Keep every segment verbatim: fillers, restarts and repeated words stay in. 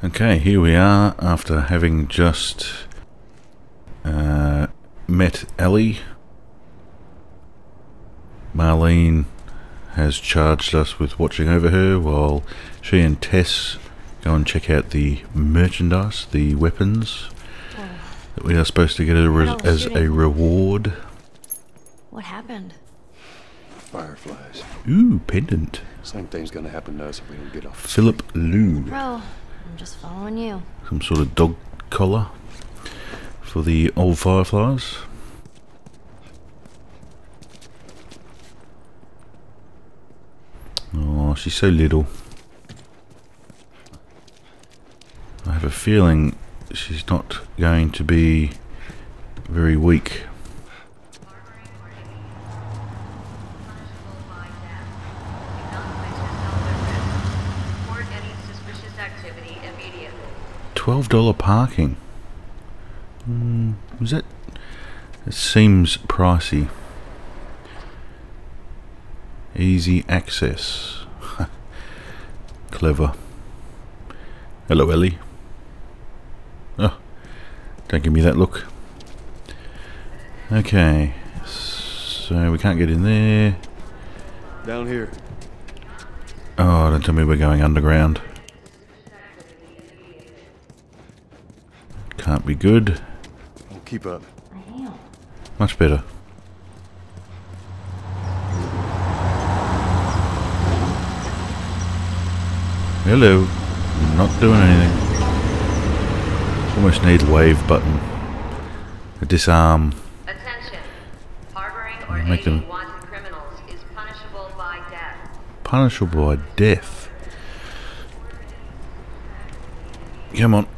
Okay, here we are after having just uh, met Ellie. Marlene has charged us with watching over her while she and Tess go and check out the merchandise, the weapons oh. that we are supposed to get a re as shooting. a reward. What happened? Fireflies. Ooh, pendant. Same thing's gonna happen to us if we don't get off. Philip Lou. Bro, I'm just following you. Some sort of dog collar for the old fireflies. Oh, she's so little. I have a feeling she's not going to be very weak. twelve dollar parking. Mm, was that? It seems pricey. Easy access. Clever. Hello, Ellie. Oh, don't give me that look. Okay, so we can't get in there. Down here. Oh, don't tell me we're going underground. Can't be good. We'll keep up. Much better. Hello. Not doing anything. Almost need a wave button. A disarm. Attention. Harboring or Make aiding them wanted criminals is punishable by death. Punishable by death. Come on.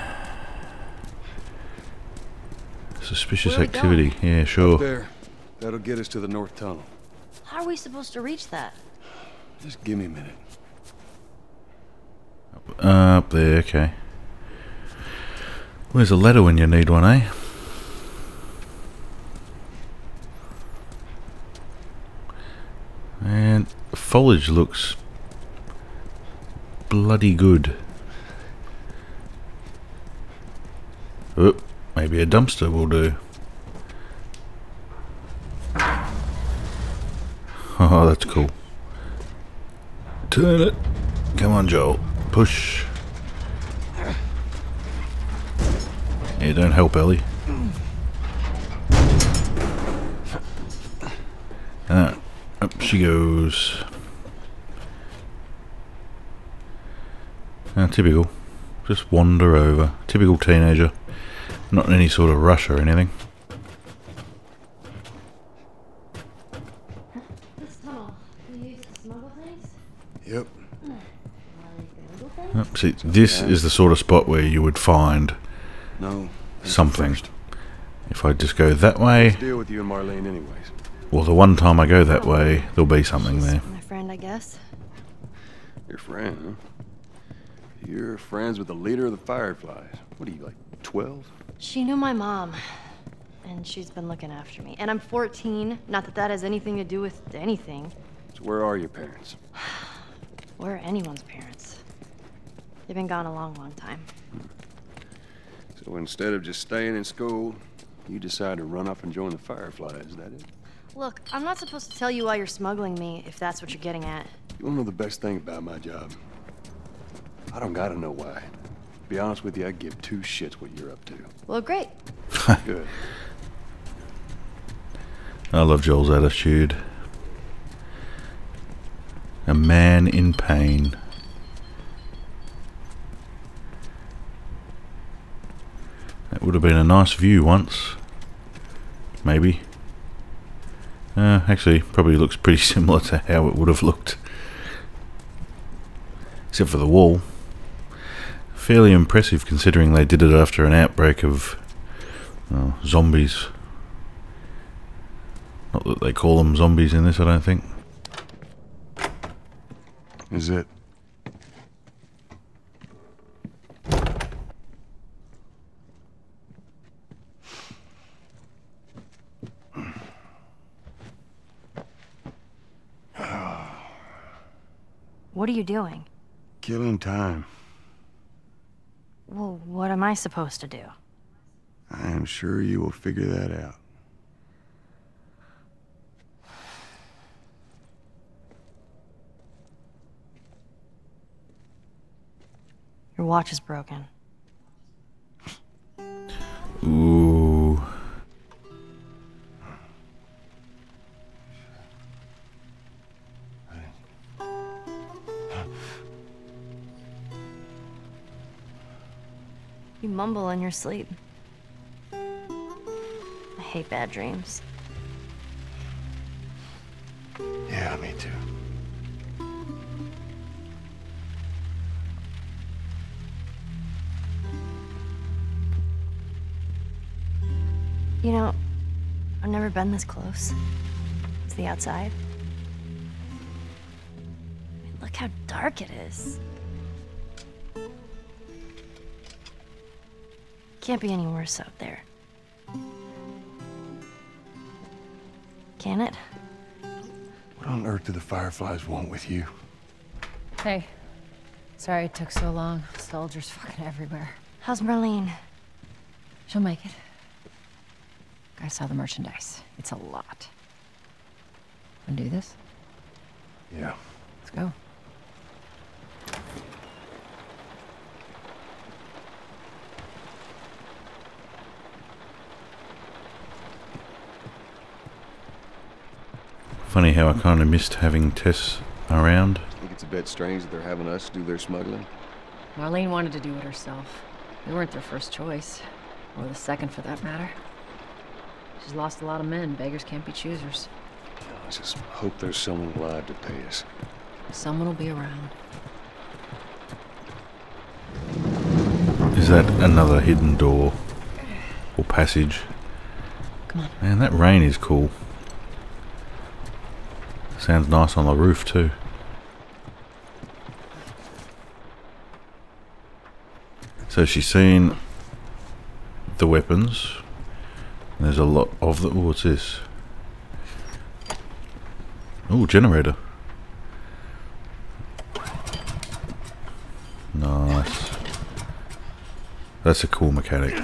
Suspicious activity. Going? Yeah, sure. Up there. That'll get us to the north tunnel. How are we supposed to reach that? Just give me a minute. Uh, up there, okay. Where's a ladder when you need one, eh? And foliage looks bloody good. Oh, maybe a dumpster will do. Oh, that's cool. Turn it. Come on, Joel. Push. Yeah, don't help Ellie. Ah, up she goes. Ah, typical. Just wander over. Typical teenager. Not in any sort of rush or anything. This tunnel. You use to smuggle things? Yep. Oh, see, this is the sort of spot where you would find no, something. If I just go that way, Let's deal with you and Marlene anyways. well, the one time I go that way, there'll be something She's there. my friend, I guess. Your friend, huh? You're friends with the leader of the Fireflies. What are you, like, twelve? She knew my mom, and she's been looking after me. And I'm fourteen. Not that that has anything to do with anything. So where are your parents? Where are anyone's parents? They've been gone a long, long time. So instead of just staying in school, you decide to run off and join the Fireflies, is that it? Look, I'm not supposed to tell you why you're smuggling me, if that's what you're getting at. You wanna know the best thing about my job? I don't gotta know why. To be honest with you, I give two shits what you're up to. Well, great. Good. I love Joel's attitude. A man in pain. That would have been a nice view once. Maybe. Uh, actually, probably looks pretty similar to how it would have looked. Except for the wall. Fairly impressive considering they did it after an outbreak of oh, zombies. Not that they call them zombies in this, I don't think. Is it? What are you doing? Killing time. Well, what am I supposed to do? I am sure you will figure that out. Your watch is broken. Ooh. You mumble in your sleep. I hate bad dreams. Yeah, me too. You know, I've never been this close to the outside. I mean, look how dark it is. Can't be any worse out there. Can it? What on earth do the Fireflies want with you? Hey. Sorry it took so long. Soldiers fucking everywhere. How's Marlene? She'll make it. I saw the merchandise. It's a lot. Wanna do this? Yeah. Let's go. Funny how I kind of missed having Tess around. I think it's a bit strange that they're having us do their smuggling. Marlene wanted to do it herself. We weren't their first choice. Or the second, for that matter. She's lost a lot of men. Beggars can't be choosers. I just hope there's someone alive to pay us. Someone will be around. Is that another hidden door or passage? Come on. Man, that rain is cool. Sounds nice on the roof too. So she's seen the weapons. There's a lot of them. Ooh, what's this? Oh, generator. Nice. That's a cool mechanic.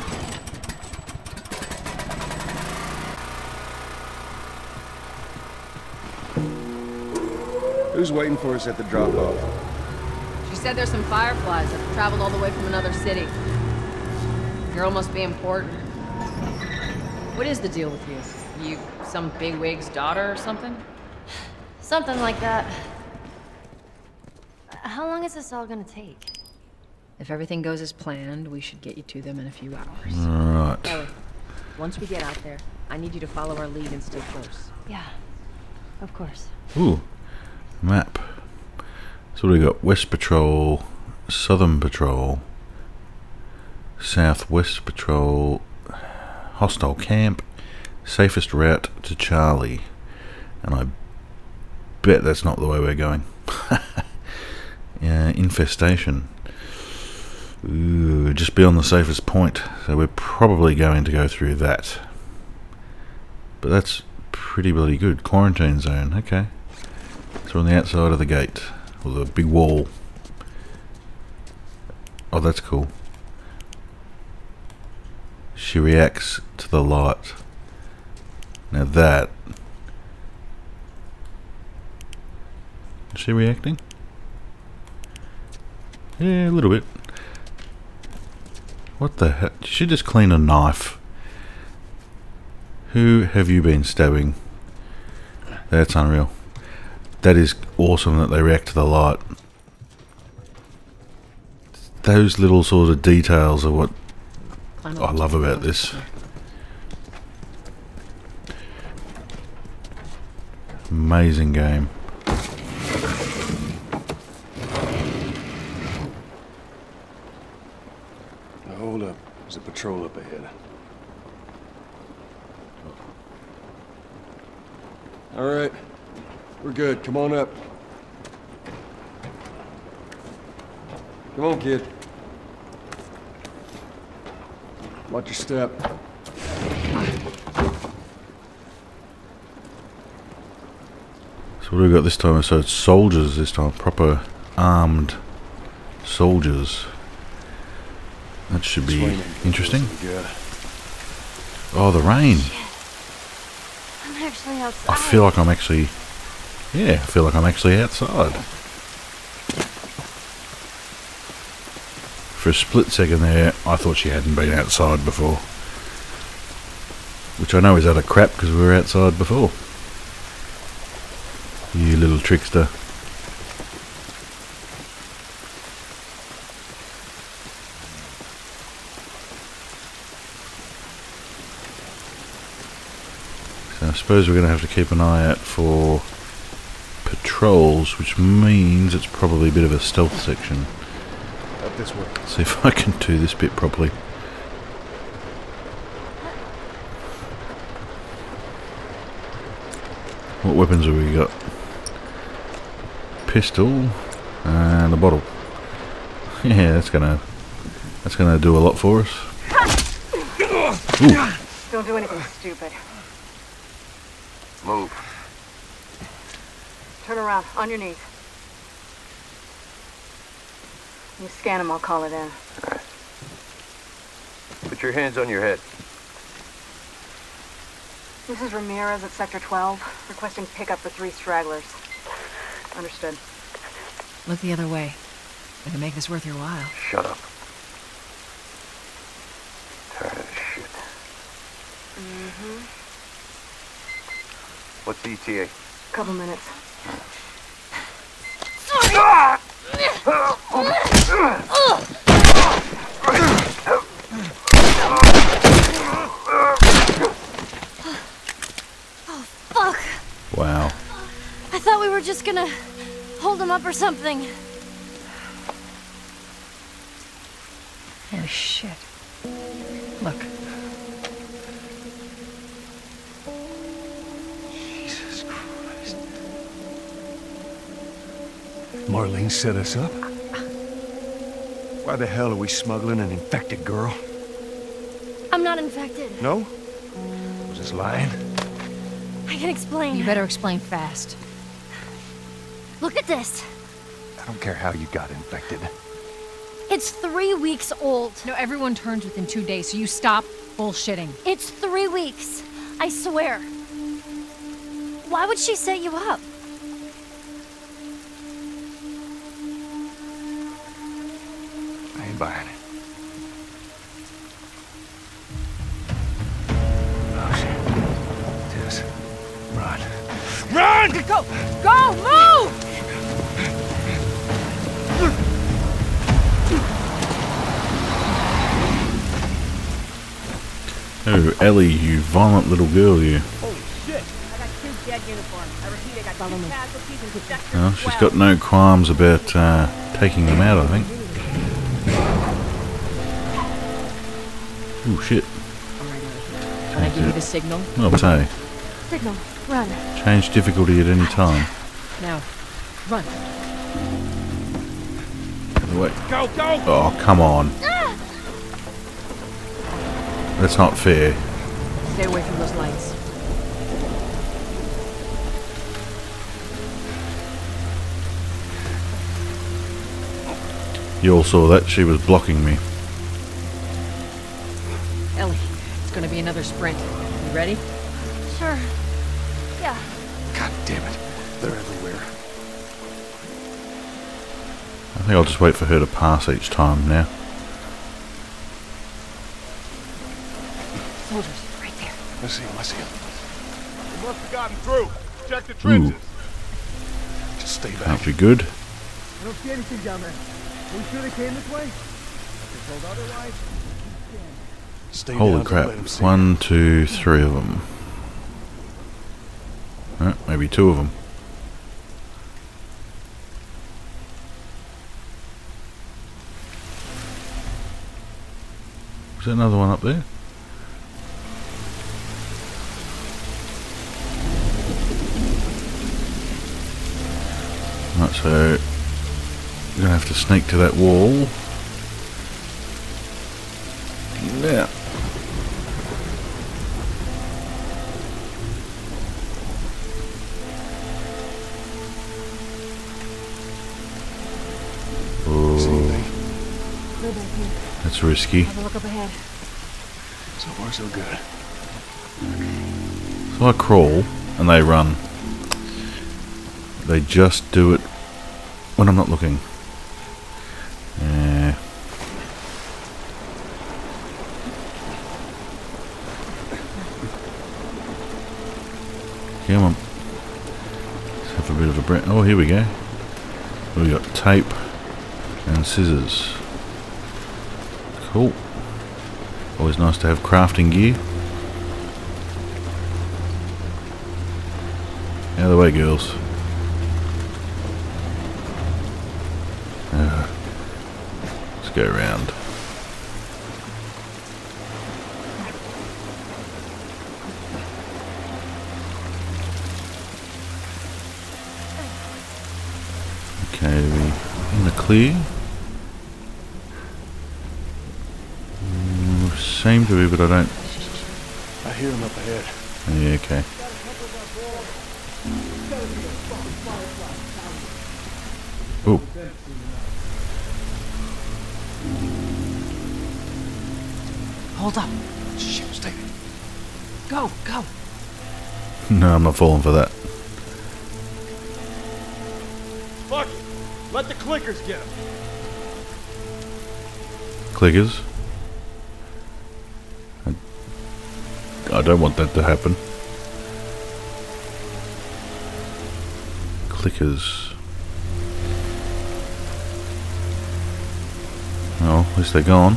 Who's waiting for us at the drop-off? She said there's some Fireflies that have traveled all the way from another city. Girl must be important. What is the deal with you? You some bigwig's daughter or something? Something like that. How long is this all gonna take? If everything goes as planned, we should get you to them in a few hours. Right. Ellie, once we get out there, I need you to follow our lead and stay close. Yeah, of course. Ooh. Map. So we got West Patrol, Southern Patrol, Southwest Patrol, Hostile Camp, Safest Route to Charlie. And I bet that's not the way we're going. Yeah, Infestation. Ooh, just beyond the safest point. So we're probably going to go through that. But that's pretty bloody good. Quarantine zone, okay. So on the outside of the gate, or the big wall. Oh, that's cool. She reacts to the light. Now that... Is she reacting? Yeah, a little bit. What the heck? Did she just clean a knife? Who have you been stabbing? That's unreal. That is awesome that they react to the light. Those little sort of details are what I love about this. Amazing game. Now hold up. There's a patrol up ahead. All right. We're good. Come on up. Come on, kid. Watch your step. So what do we got this time? So it's soldiers this time. Proper armed soldiers. That should This be rain ain't gonna interesting. do us any good. Oh, the rain. I'm actually outside. I feel like I'm actually... Yeah, I feel like I'm actually outside. For a split second there, I thought she hadn't been outside before. Which I know is utter crap because we were outside before. You little trickster. So I suppose we're going to have to keep an eye out for patrols, which means it's probably a bit of a stealth section. Up this way. See if I can do this bit properly. What weapons have we got? Pistol and a bottle. Yeah, that's gonna that's gonna do a lot for us. Ooh. Don't do anything stupid. Move. Turn around, on your knees. You scan him, I'll call it in. Put your hands on your head. This is Ramirez at Sector twelve, requesting pickup for three stragglers. Understood. Look the other way. We can make this worth your while. Shut up. Tired of shit. Mm-hmm. What's the E T A? Couple minutes. Fuck! Wow. I thought we were just gonna hold him up or something. Holy shit. Look. Jesus Christ. Marlene set us up? Why the hell are we smuggling an infected girl? I'm not infected. No? Was this lying? I can explain. You better explain fast. Look at this. I don't care how you got infected. It's three weeks old. No, everyone turns within two days, so you stop bullshitting. It's three weeks. I swear. Why would she set you up? I ain't buying it. Oh, shit. Tess. Run. Run! Go! Go! Move! Oh, Ellie, you violent little girl, you. Holy shit! I got two dead uniforms. I repeat, I got Follow two me. casualties in sector Well, she's twelve. got no qualms about uh, taking them out, I think. Oh shit. Can I give you the signal? Well, say, Signal. Run. change difficulty at any time. Now, run. Wait. Go, go! Oh, come on. That's not fair. Stay away from those lights. You all saw that? She was blocking me. Ellie, it's gonna be another sprint. You ready? Sure. Yeah. God damn it. They're everywhere. I think I'll just wait for her to pass each time now. Soldiers, right there. I see him, I see him. We must have gotten through. Check the trenches. Ooh. Just stay back. That'll be good. I don't see anything down there. Are you sure they came this way? If they're told otherwise, Stay Holy down, don't crap. let him see One, two, three of them. Oh, maybe two of them. Was there another one up there? Right, so we're gonna have to sneak to that wall. Yeah. See Oh, anything? way back here. That's risky. Have a look up ahead. So far, so good. So I crawl and they run. They just do it when I'm not looking. Yeah. Come on. Let's have a bit of a breath. Oh, here we go. We got tape and scissors. Cool. Always nice to have crafting gear. Out of the way, girls. Uh, let's go around. Okay, are we in the clear? Mm, seem to be, but I don't. I hear him up ahead. Yeah, okay. Oh. Hold up. Shit, stay there. Go, go. No, I'm not falling for that. Fuck it. Let the clickers get him. Clickers. I, I don't want that to happen. Clickers. Oh, at least they're gone.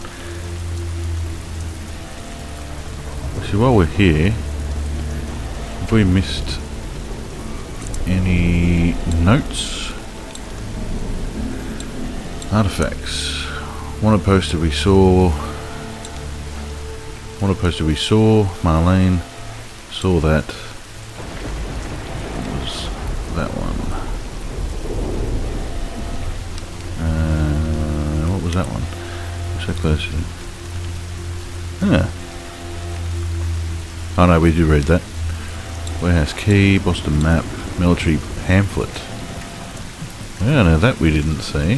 See, while we're here, have we missed any notes? Artifacts. Wanted poster we saw. Wanted poster we saw. Marlene saw that. What was that one? Uh, what was that one? So close. Yeah. Oh no, we do read that. Warehouse key, Boston map, military pamphlet. Yeah, now that we didn't see.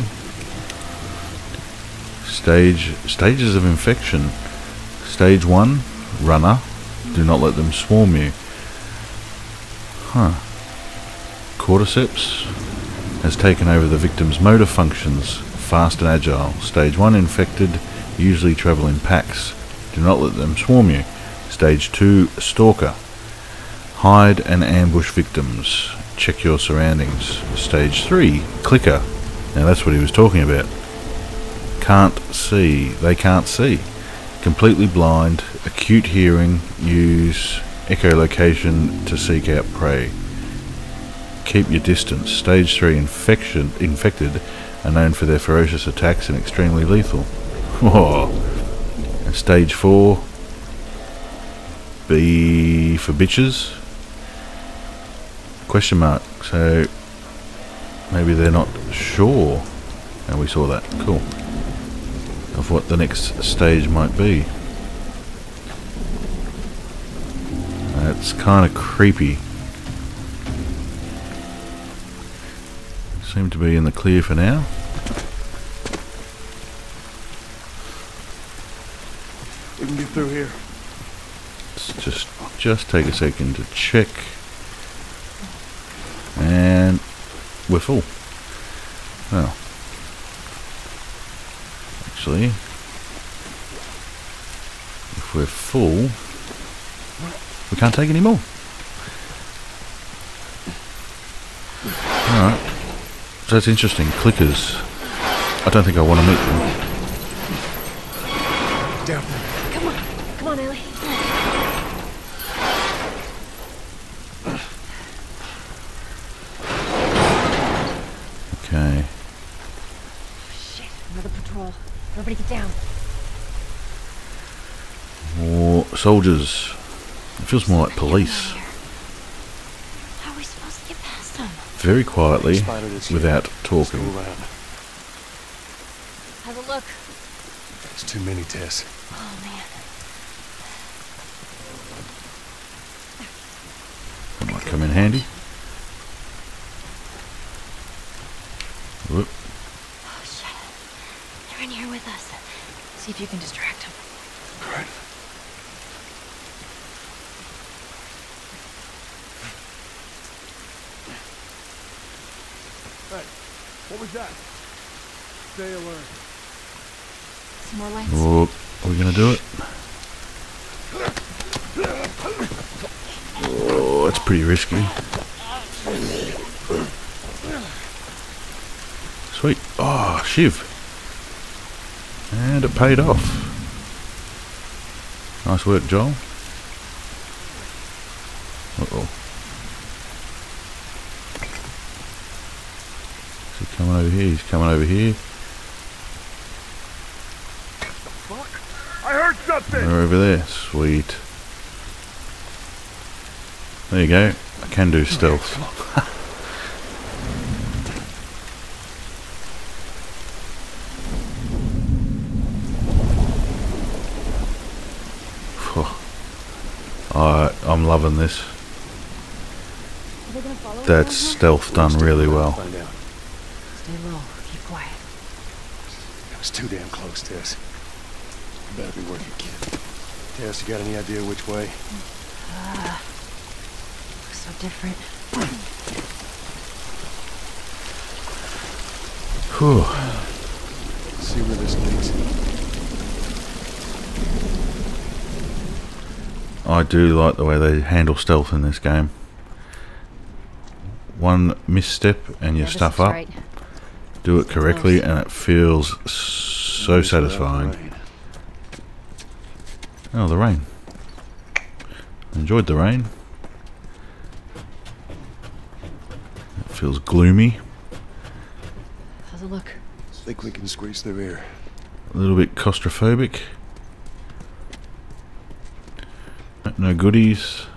Stage stages of infection. Stage one, runner. Do not let them swarm you. Huh. Cordyceps has taken over the victim's motor functions. Fast and agile. Stage one, infected. Usually travel in packs. Do not let them swarm you. Stage two, stalker. Hide and ambush victims. Check your surroundings. Stage three, clicker. Now that's what he was talking about. Can't see. They can't see. Completely blind. Acute hearing. Use echolocation to seek out prey. Keep your distance. Stage three, infection. Infected are known for their ferocious attacks and extremely lethal. Oh. And stage four, B for bitches? Question mark. So maybe they're not sure. And we saw that. Cool. Of what the next stage might be. That's kind of creepy. Seem to be in the clear for now. We can get through here. Let's just just take a second to check. And we're full. Well, actually, if we're full, we can't take any more. Alright. So that's interesting. Clickers. I don't think I want to meet them. Down. Come on. Come on, Ellie. Okay. Shit, another patrol. Everybody get down. More soldiers. It feels more like police. How are we supposed to get past them? Very quietly, Spotted us here. without Let's talking. go around. Have a look. It's too many, Tess. Oh, man. That might come in handy. Whoop. Oh, shit. They're in here with us. See if you can distract him. All right. Hey, what was that? Stay alert. Some more lights. Oh, are we gonna do it? Oh, that's pretty risky. Sweet. Oh, shiv. And it paid off. Nice work, Joel. Uh-oh. Is he coming over here? He's coming over here. I heard something! They're over there. Sweet. There you go. I can do stealth. I, I'm loving this. That's stealth done really well. Find out. Stay low. Keep quiet. That was too damn close, Tess. You better be worth your kid. Tess, you got any idea which way? Uh, looks so different. Whew. Let's see where this leads. I do like the way they handle stealth in this game. One misstep and you Yeah, this stuff looks up. right. Do it correctly and it feels so satisfying. Oh, the rain. Enjoyed the rain. It feels gloomy. How's it look? Think we can squeeze through here. A little bit claustrophobic. No goodies.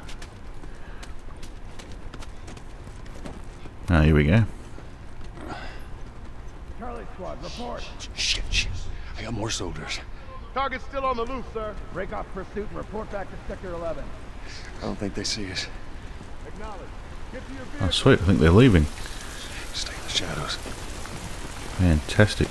Ah, here we go. Charlie Squad, report. Shit, shit. I got more soldiers. Target's still on the loose, sir. Break off pursuit and report back to Sector eleven. I don't think they see us. Acknowledge. Get to your Oh, vehicle. sweet. I think they're leaving. Stay in the shadows. Fantastic.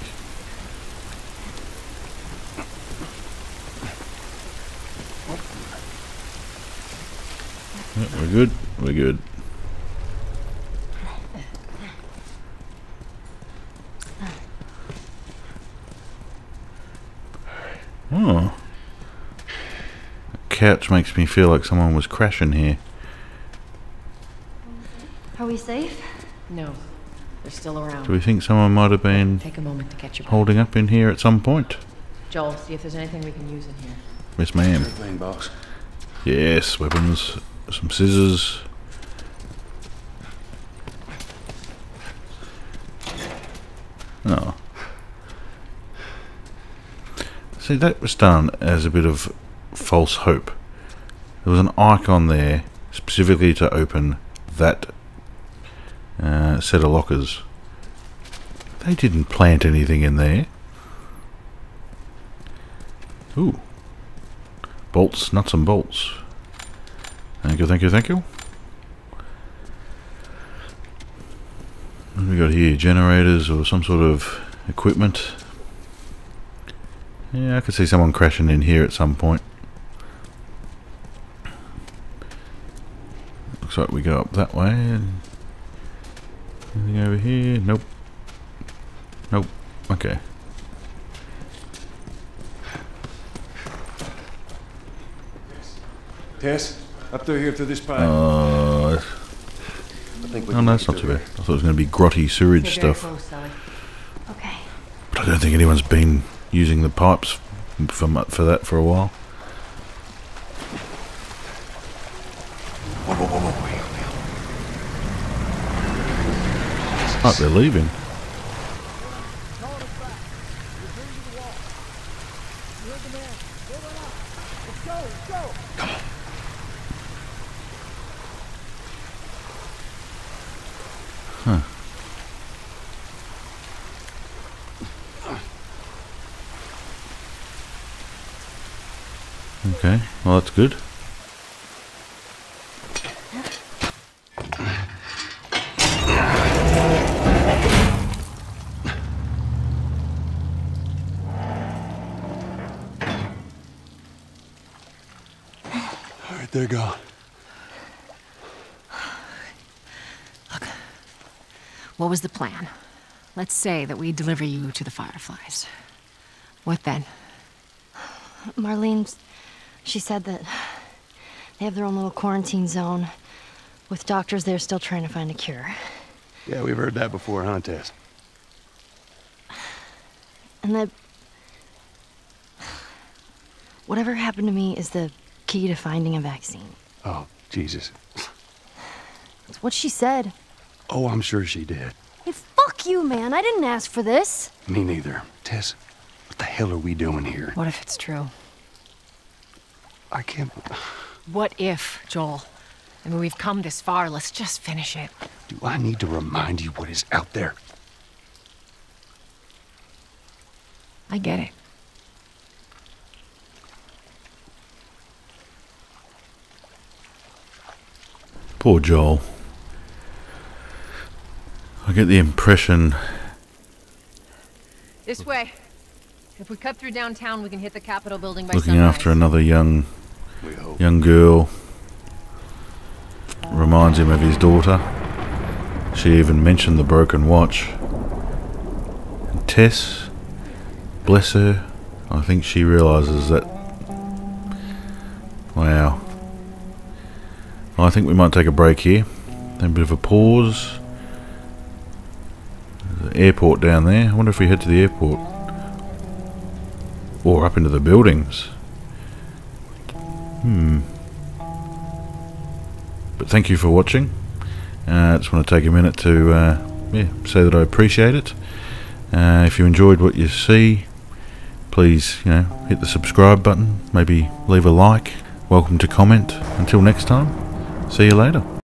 Yep, we're good. We're good. Oh. The couch makes me feel like someone was crashing here. Are we safe? No. They're still around. Do we think someone might have been Take a moment to get your breath. holding up in here at some point? Joel, see if there's anything we can use in here. Yes, ma'am. Main boss. Yes, weapons. Some scissors. Oh. See, that was done as a bit of false hope. There was an icon there specifically to open that uh, set of lockers. They didn't plant anything in there. Ooh. Bolts, nuts and bolts. Thank you, thank you, thank you. What have we got here? Generators or some sort of equipment. Yeah, I could see someone crashing in here at some point. Looks like we go up that way. And anything over here? Nope. Nope. Okay. Tess, up through here through this pipe. Uh, I think we oh can no, make that's it not too through bad. I thought it was going to be grotty sewage Stay very stuff. close, Sally. Okay. But I don't think anyone's been using the pipes for mu- for that for a while. Whoa, whoa, whoa, whoa, wait, wait. Oh, they're leaving. Calling us back. We're bringing to the wall. You heard the man. Go run out. Let's go, let's go. Huh. Okay, well that's good. They're gone. Look, what was the plan? Let's say that we deliver you to the Fireflies. What then? Marlene, she said that they have their own little quarantine zone with doctors there still trying to find a cure. Yeah, we've heard that before, huh, Tess? And that whatever happened to me is the key to finding a vaccine. Oh, Jesus. That's what she said. Oh, I'm sure she did. Hey, fuck you, man. I didn't ask for this. Me neither. Tess, what the hell are we doing here? What if it's true? I can't... What if, Joel? I mean, we've come this far. Let's just finish it. Do I need to remind you what is out there? I get it. Poor Joel. I get the impression... This way. If we cut through downtown, we can hit the Capitol building by looking sunrise. after another young We hope. young girl. Reminds him of his daughter. She even mentioned the broken watch. And Tess, bless her, I think she realises that... Wow. I think we might take a break here. A bit of a pause. There's an airport down there. I wonder if we head to the airport. Or up into the buildings. Hmm. But thank you for watching. Uh, I just want to take a minute to uh, yeah, say that I appreciate it. Uh, if you enjoyed what you see, please, you know, hit the subscribe button. Maybe leave a like. Welcome to comment. Until next time, see you later.